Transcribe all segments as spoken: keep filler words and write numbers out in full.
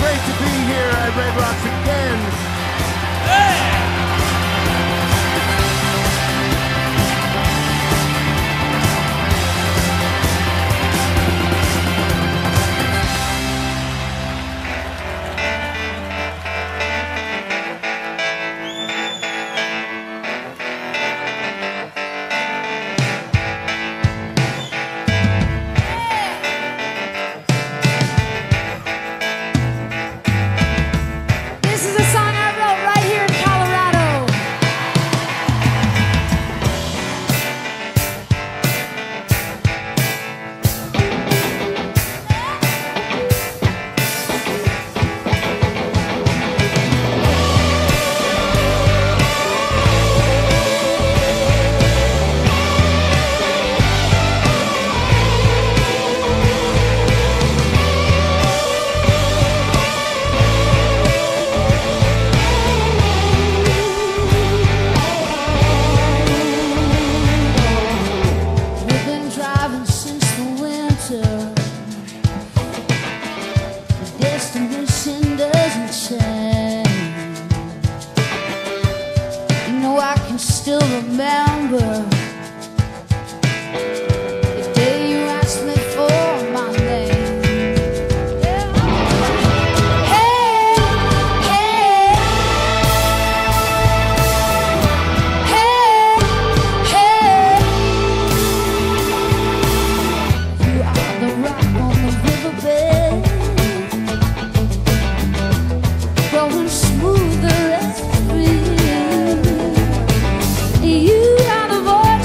great to be here at Red Rocks again. Still remember the day you asked me for my name. Yeah. Hey, hey, hey, hey. You are the rock on the riverbed, growing smoother every year. You are the voice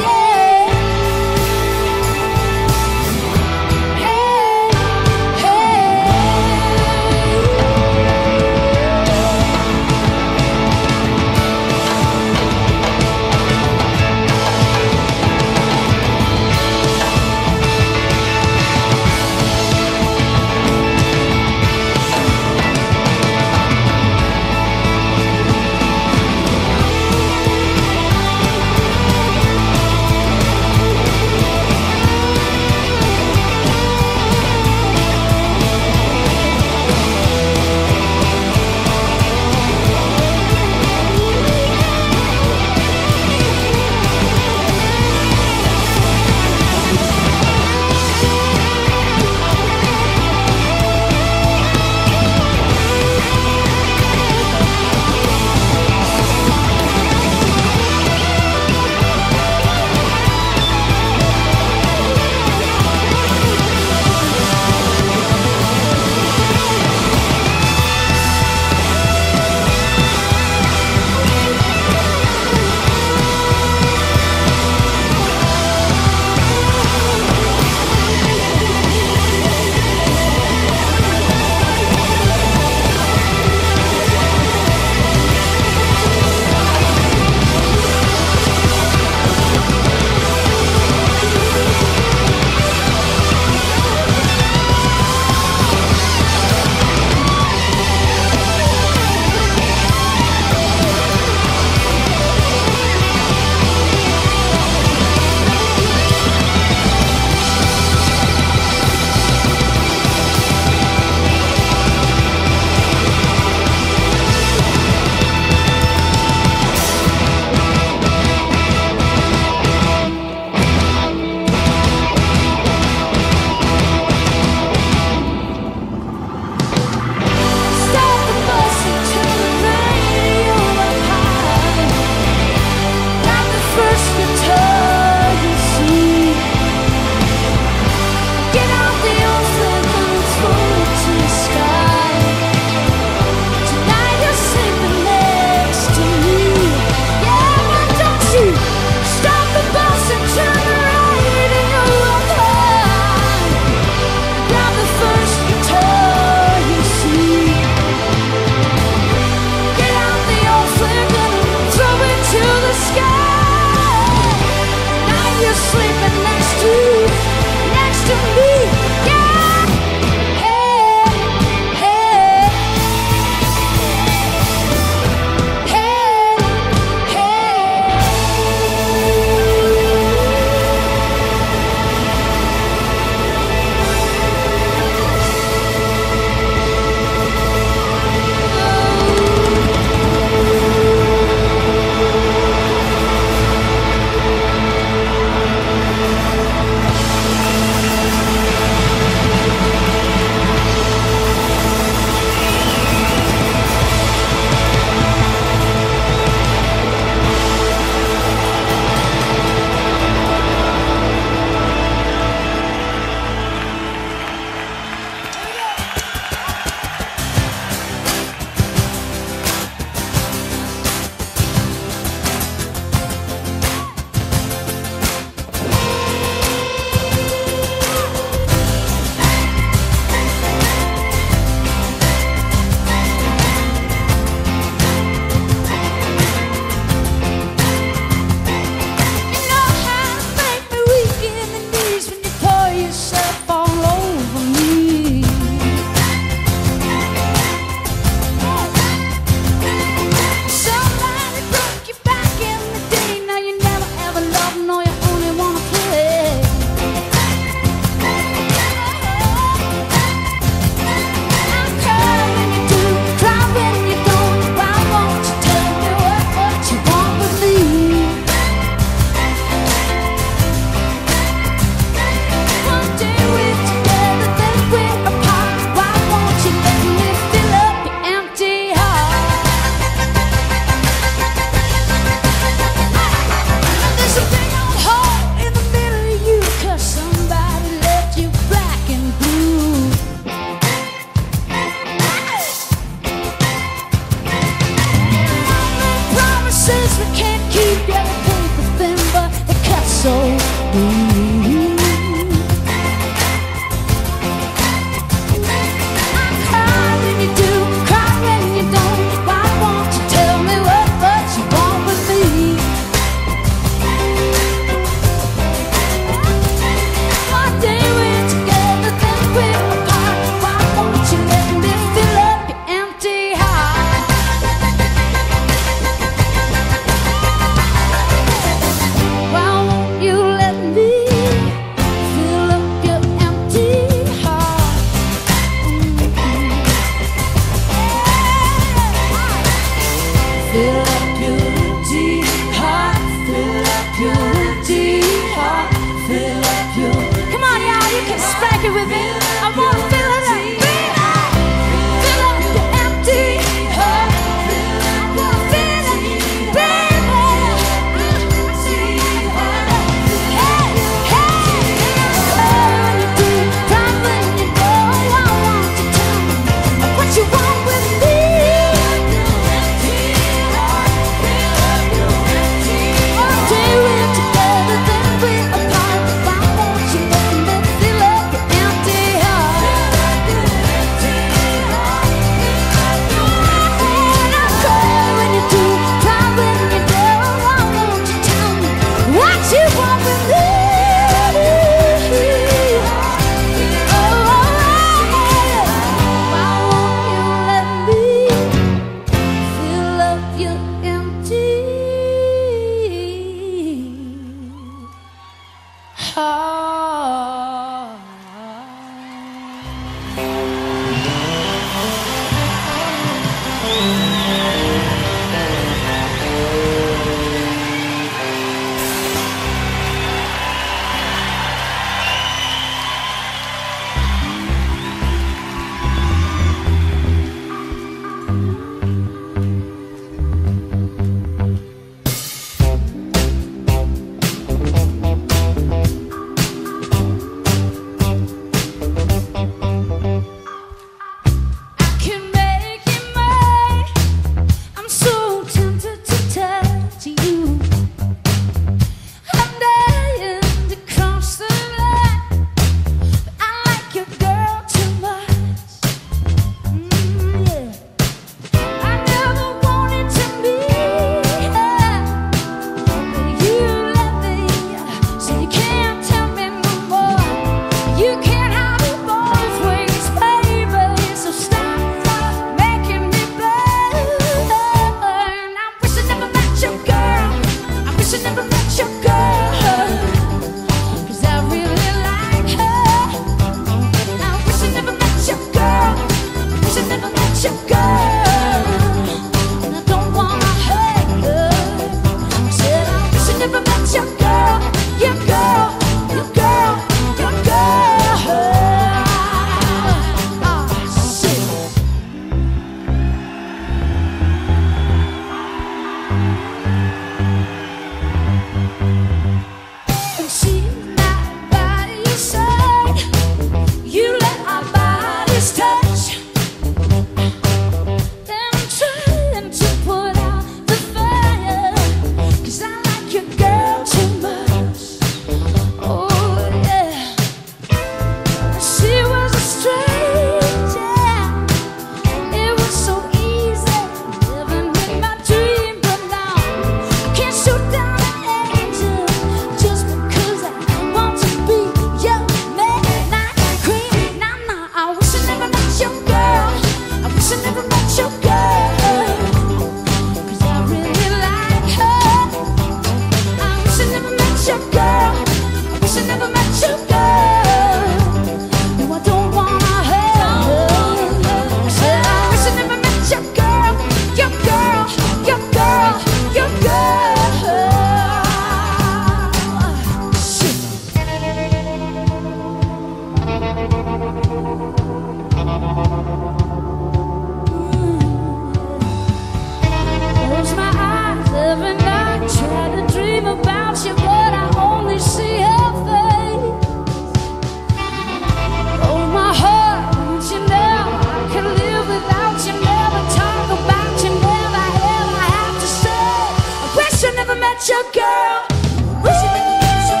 met your girl. Wish I never met your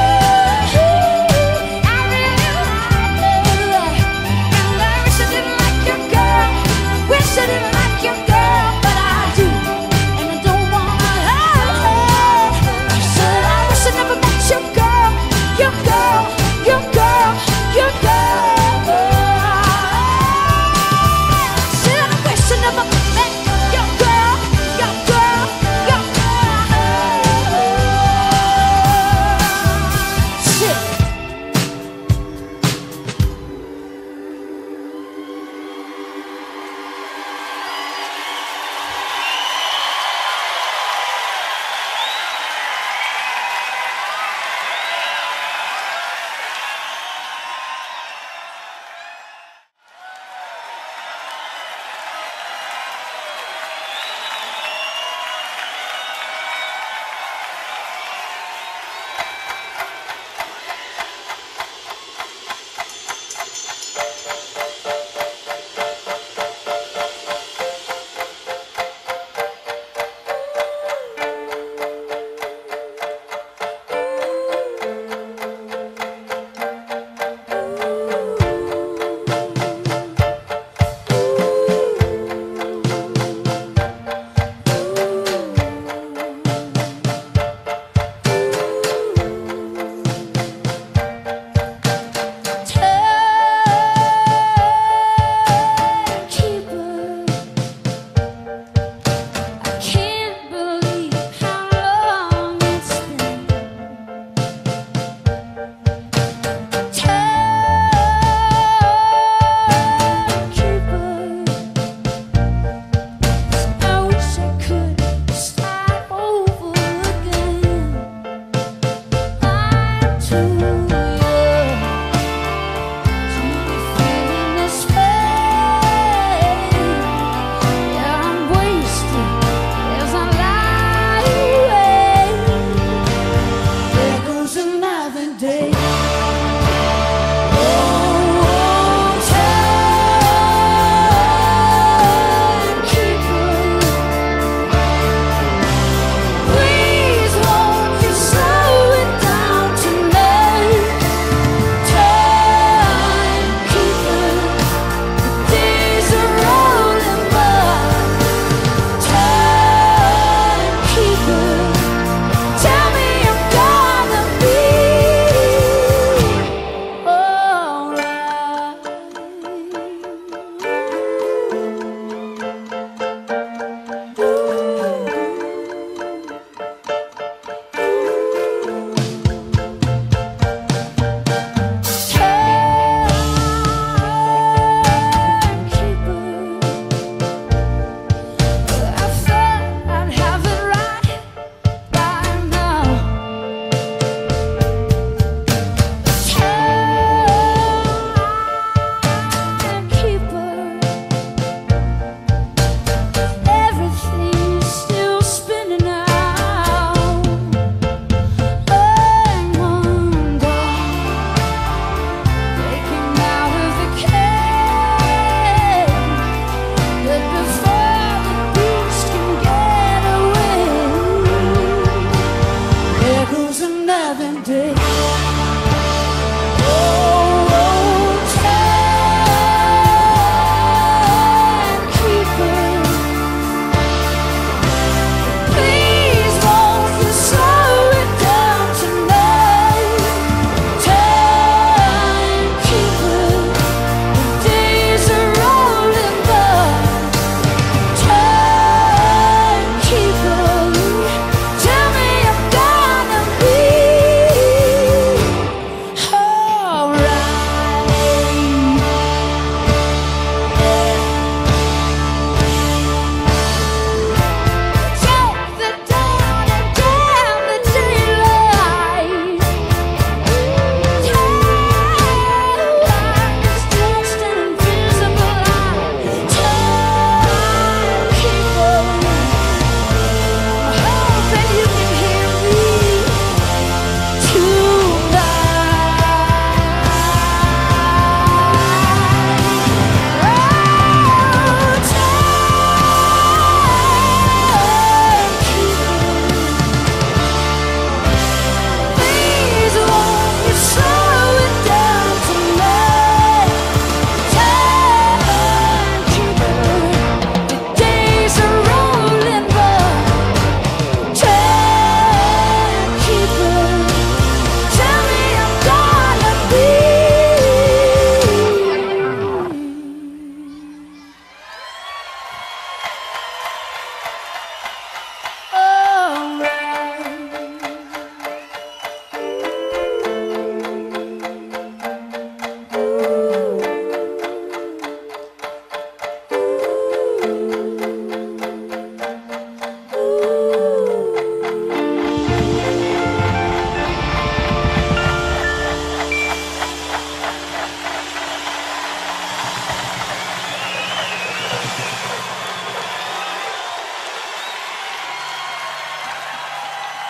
girl. I really like you, and I wish I didn't like your girl. Wish I didn't like your girl, but I do, and I don't wanna hurt her. I said I wish I never met your girl, your girl, your girl, your girl. I said I wish I never met your girl, your girl, your girl.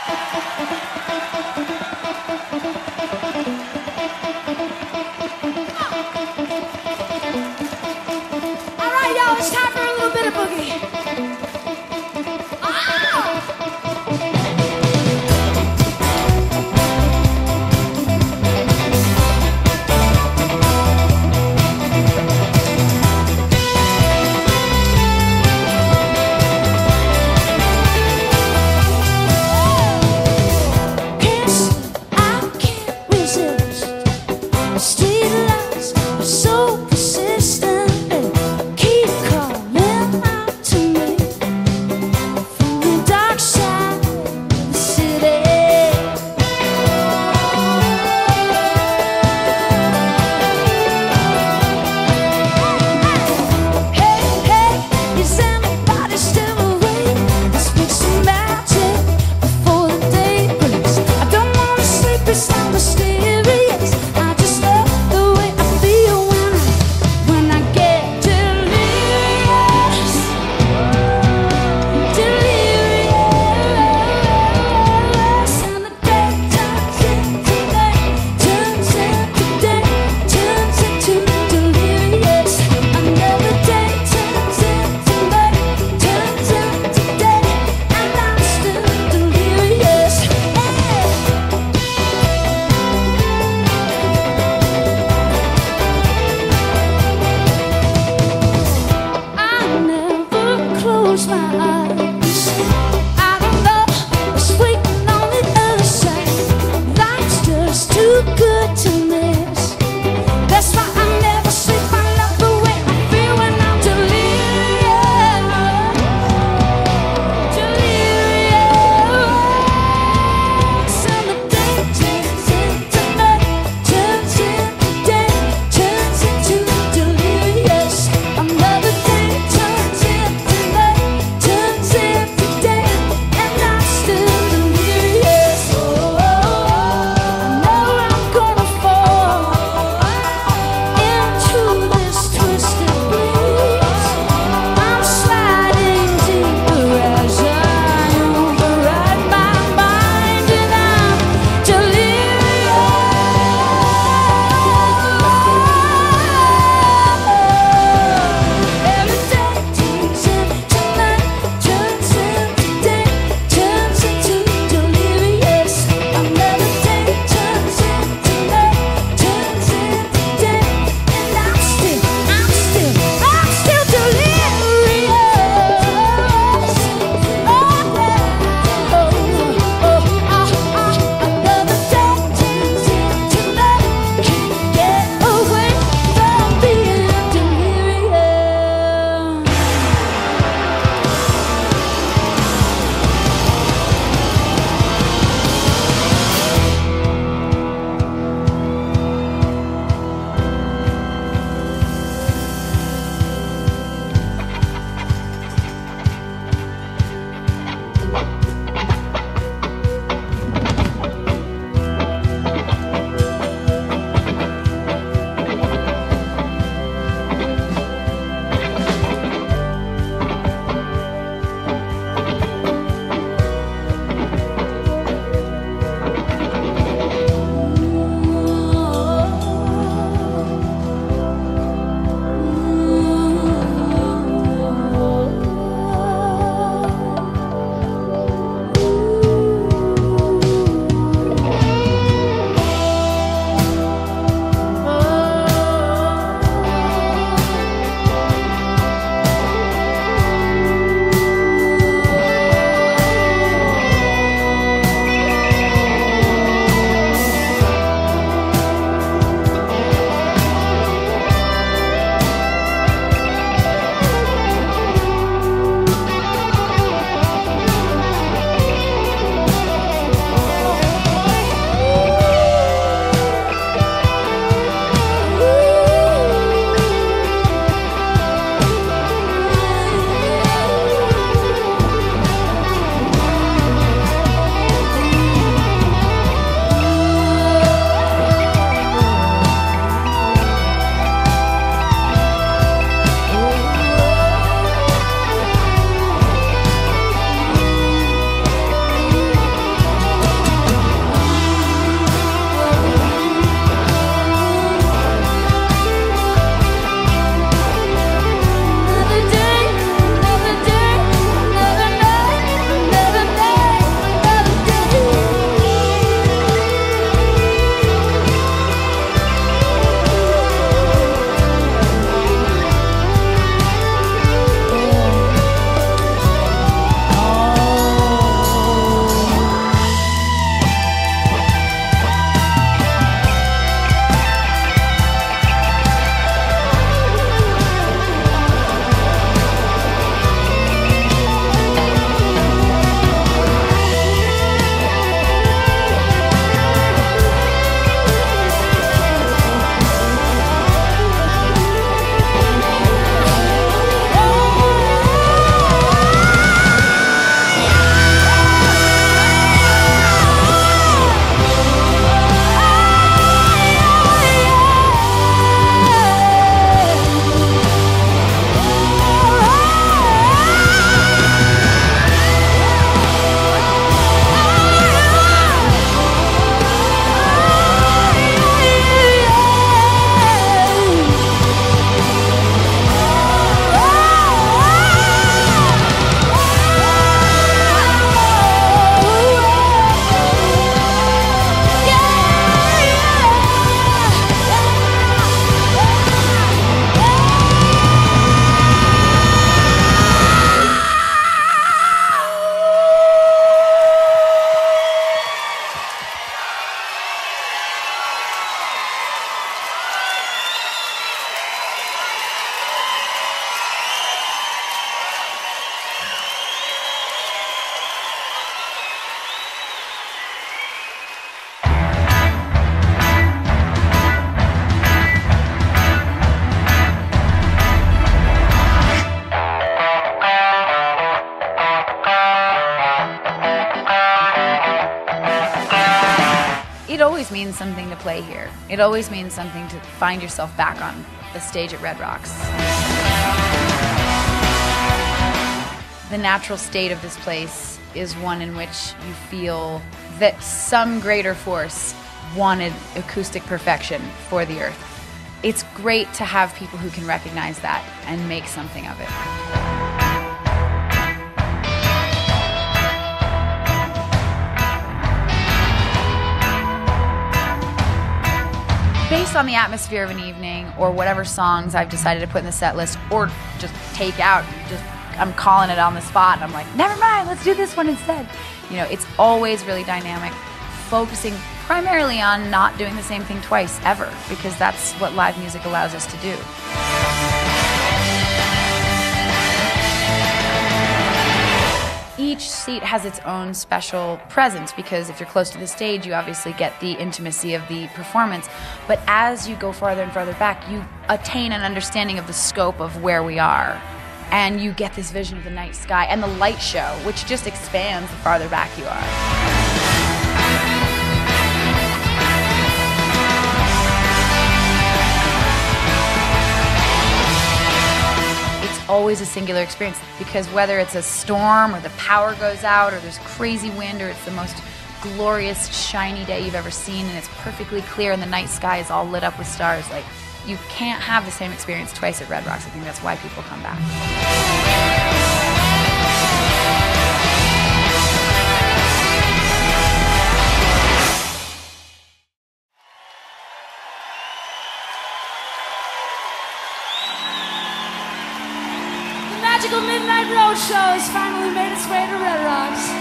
All right, y'all, it's time for a little bit of boogie. So persistent, and keep calling out to it always means something to play here. It always means something to find yourself back on the stage at Red Rocks. The natural state of this place is one in which you feel that some greater force wanted acoustic perfection for the earth. It's great to have people who can recognize that and make something of it. Based on the atmosphere of an evening, or whatever songs I've decided to put in the set list, or just take out, just I'm calling it on the spot, and I'm like, never mind, let's do this one instead. You know, it's always really dynamic, focusing primarily on not doing the same thing twice, ever, because that's what live music allows us to do. Each seat has its own special presence, because if you're close to the stage, you obviously get the intimacy of the performance. But as you go farther and farther back, you attain an understanding of the scope of where we are. And you get this vision of the night sky and the light show, which just expands the farther back you are. Always a singular experience, because whether it's a storm or the power goes out or there's crazy wind or it's the most glorious shiny day you've ever seen and it's perfectly clear and the night sky is all lit up with stars, like, you can't have the same experience twice at Red Rocks. I think that's why people come back. Magical Midnight Roadshow has finally made its way to Red Rocks.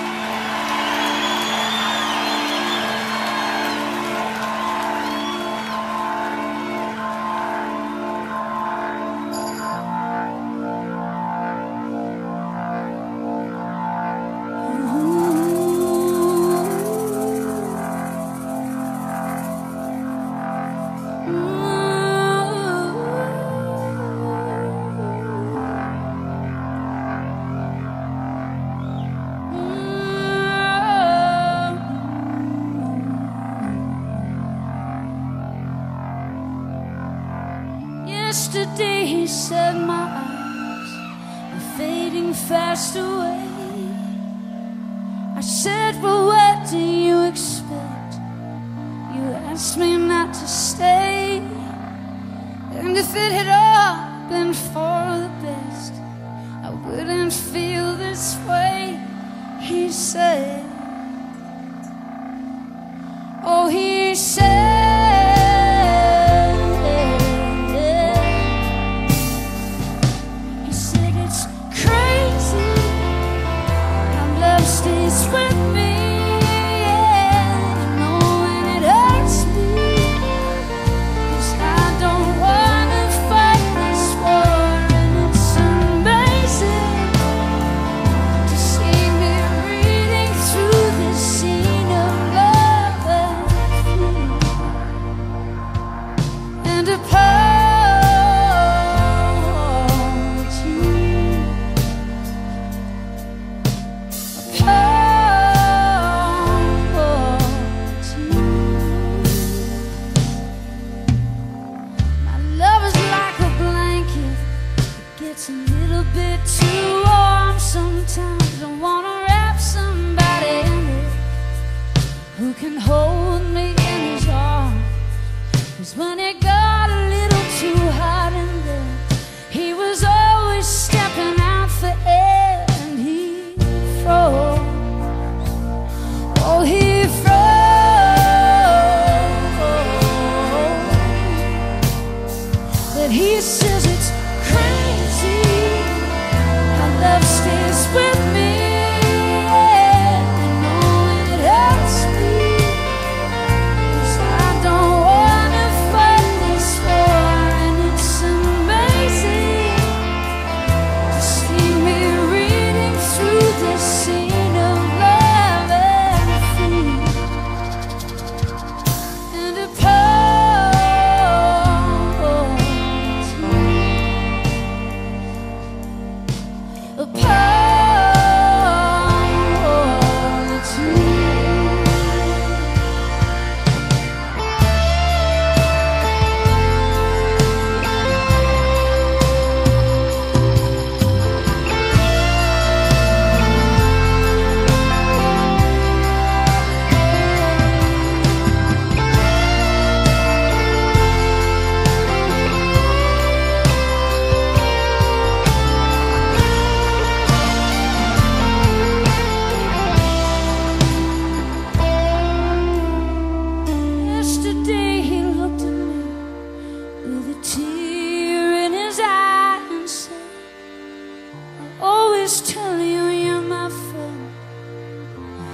Yesterday he said my eyes are fading fast away. I said, well, what do you expect? You asked me not to stay. And if it had all been for the best, I wouldn't feel this way, he said. Oh, he said, through this scene of love and fear.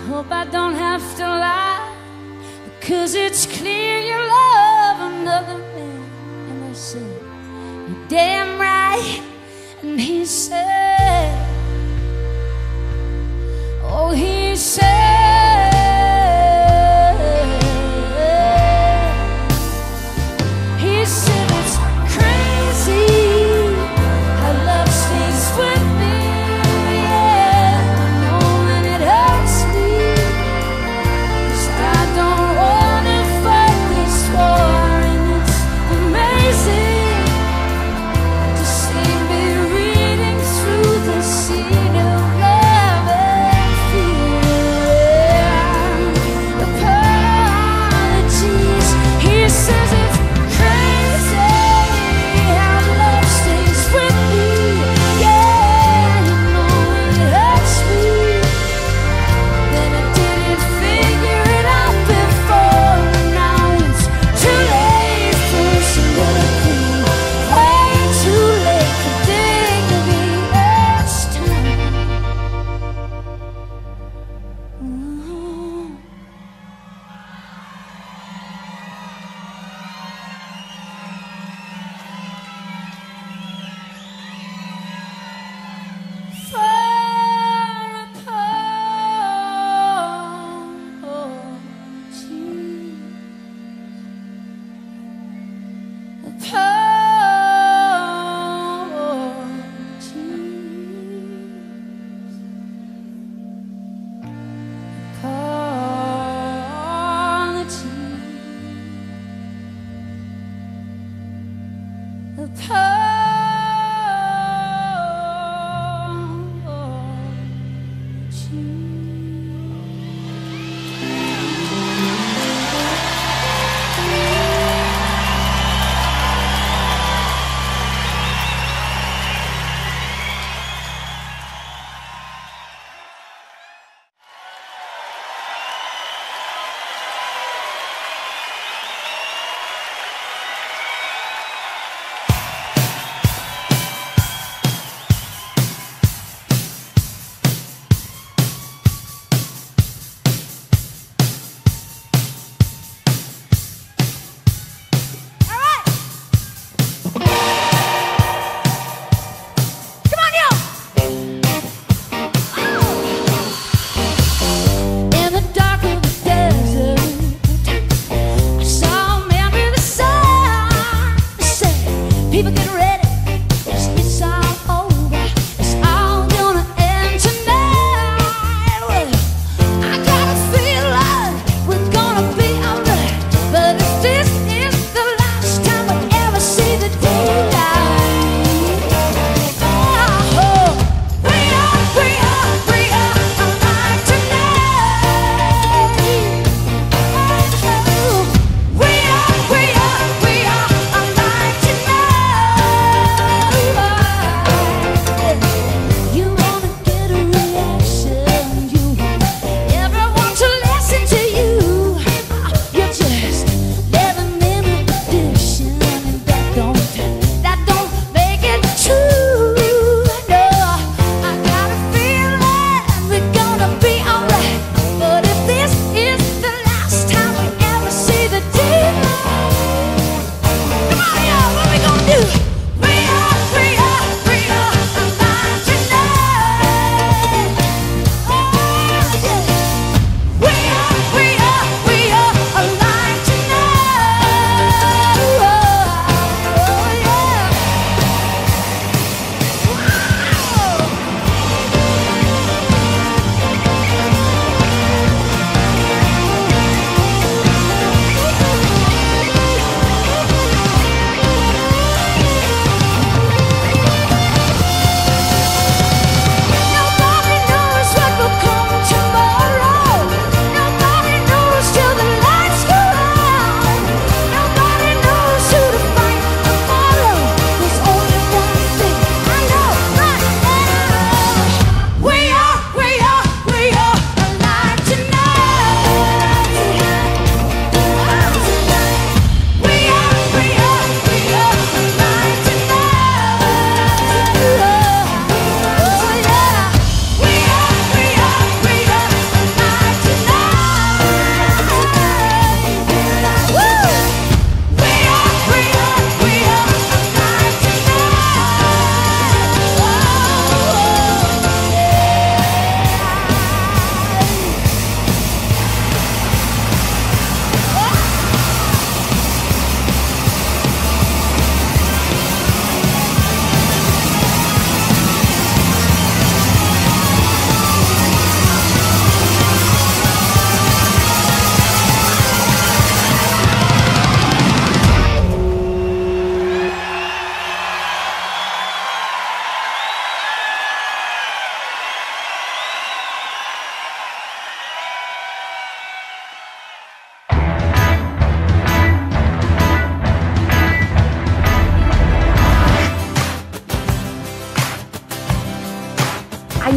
hope I don't have to lie, because it's clear you love another man. And I said, you're damn right. And he said, oh, he said, he said it's crazy how love stays with me, yeah, knowing it hurts me, 'cause I don't wanna fight this war, and it's amazing to see me reading through the scene of love and fear.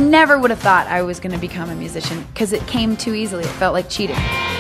never would have thought I was going to become a musician because it came too easily. It felt like cheating.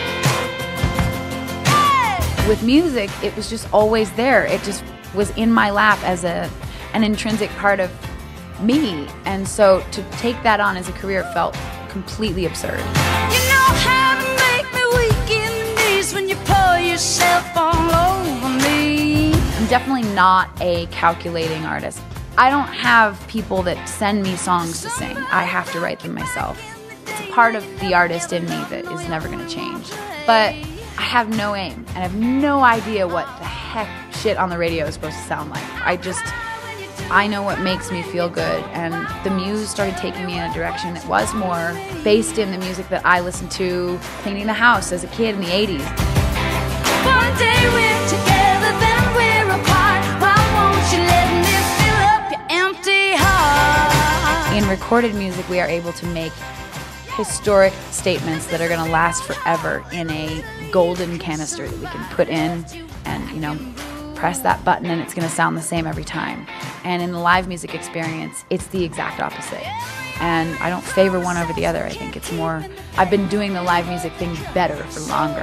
With music, it was just always there. It just was in my lap as a an intrinsic part of me. And so to take that on as a career felt completely absurd. You know how to make me weak in the knees when you pour yourself all over me. I'm definitely not a calculating artist. I don't have people that send me songs to sing. I have to write them myself. It's a part of the artist in me that is never going to change. But I have no aim, and I have no idea what the heck shit on the radio is supposed to sound like. I just, I know what makes me feel good, and the muse started taking me in a direction that was more based in the music that I listened to cleaning the house as a kid in the eighties. One day we're together, then we're apart. Why won't you let me fill up your empty heart? In recorded music, we are able to make historic statements that are going to last forever in a golden canister that we can put in and, you know, press that button and it's going to sound the same every time. And in the live music experience, it's the exact opposite. And I don't favor one over the other. I think it's more, I've been doing the live music thing better for longer.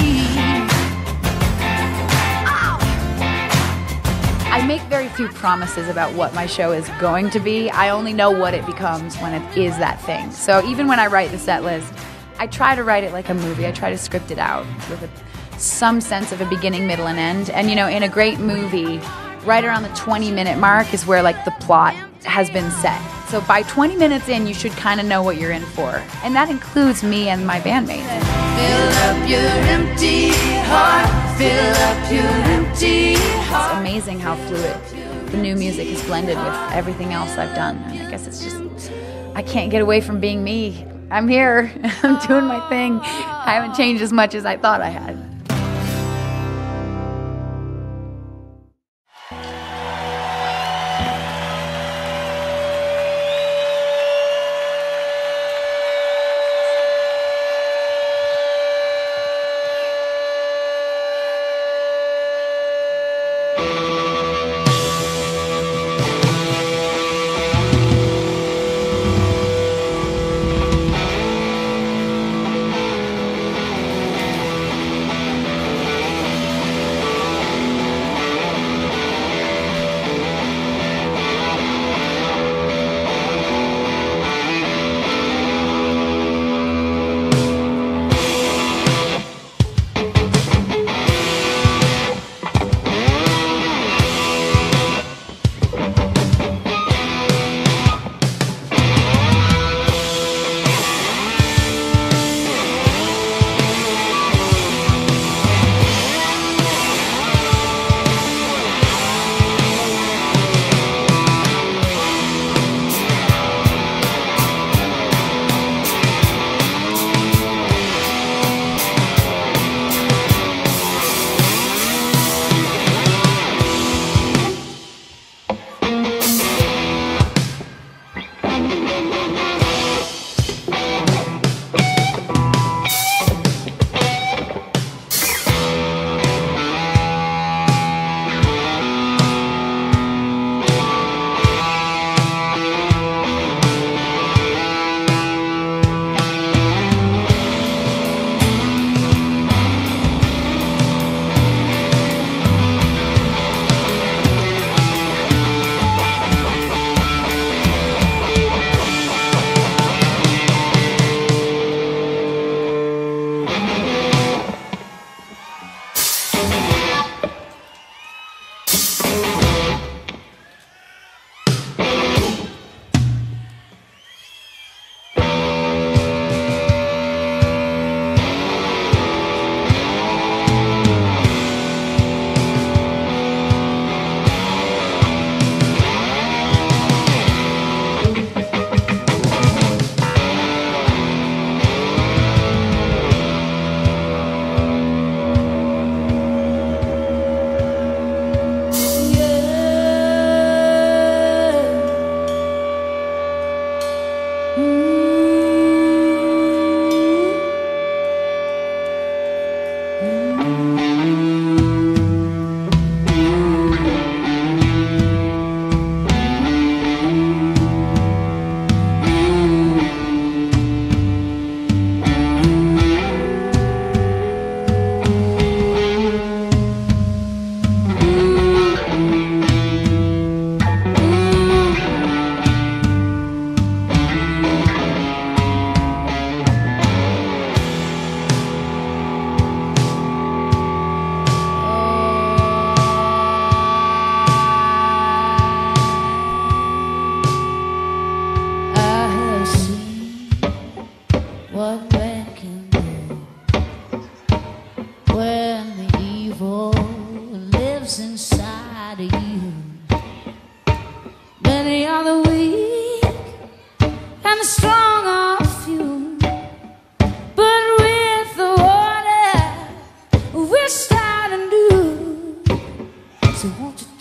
I make very few promises about what my show is going to be. I only know what it becomes when it is that thing. So even when I write the set list, I try to write it like a movie. I try to script it out with a, some sense of a beginning, middle, and end. And you know, in a great movie, right around the twenty minute mark is where like the plot has been set. So by twenty minutes in, you should kind of know what you're in for. And that includes me and my bandmates. Fill up your empty heart, fill up your empty heart. It's amazing how fluid the new music has blended with everything else I've done. And I guess it's just, I can't get away from being me. I'm here, I'm doing my thing. I haven't changed as much as I thought I had.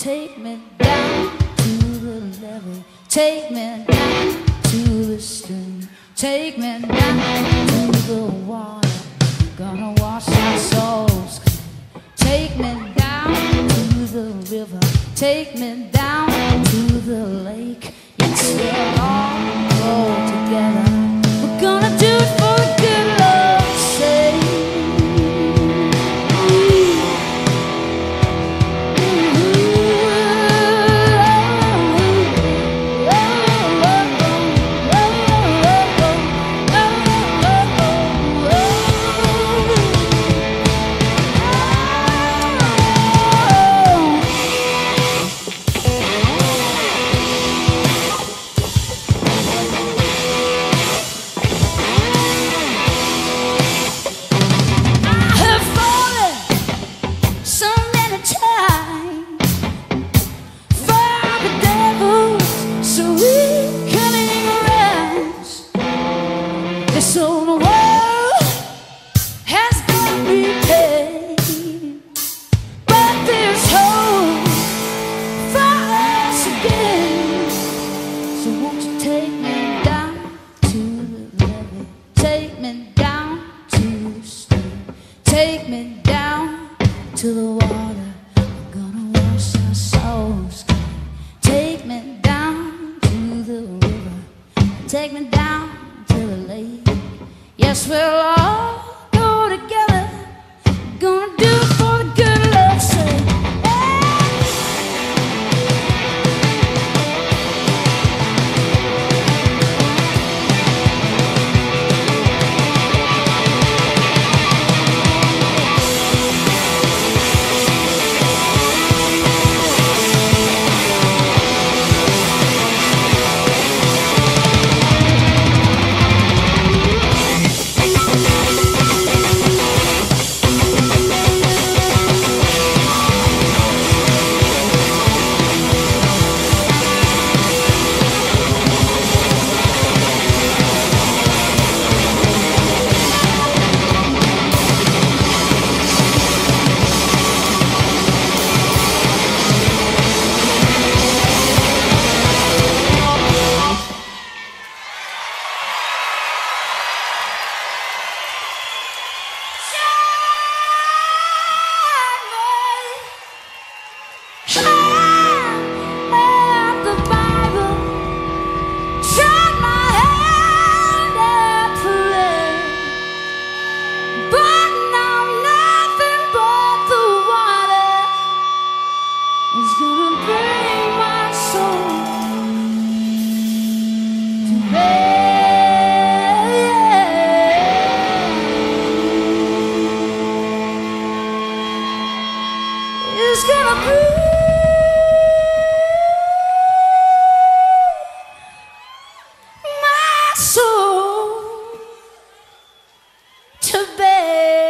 take me down to the levee, take me down to the stream, take me down to the water. Gonna wash our souls clean. Take me down to the river, take me down to the lake. Yes, we'll all go together. We're gonna do it for the good Lord's sake. Take me down to the water. We're gonna wash our souls clean. Take me down to the river. Take me down to the lake. Yes, we'll all go together. We're gonna do it for the good Lord's sake. It's gonna bring my soul to bed.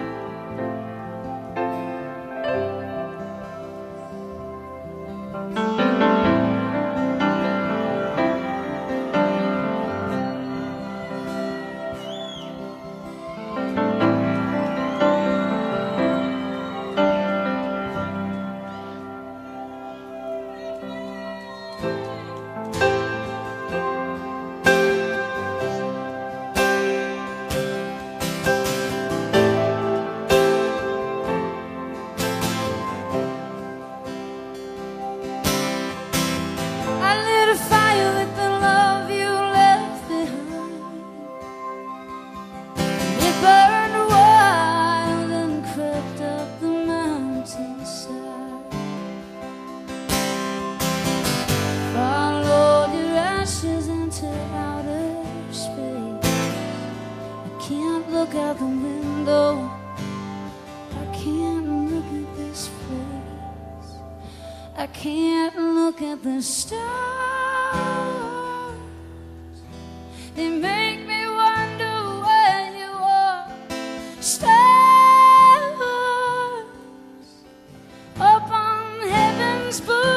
Bye. I can't look at the stars. They make me wonder where you are. Stars up on heaven's blue.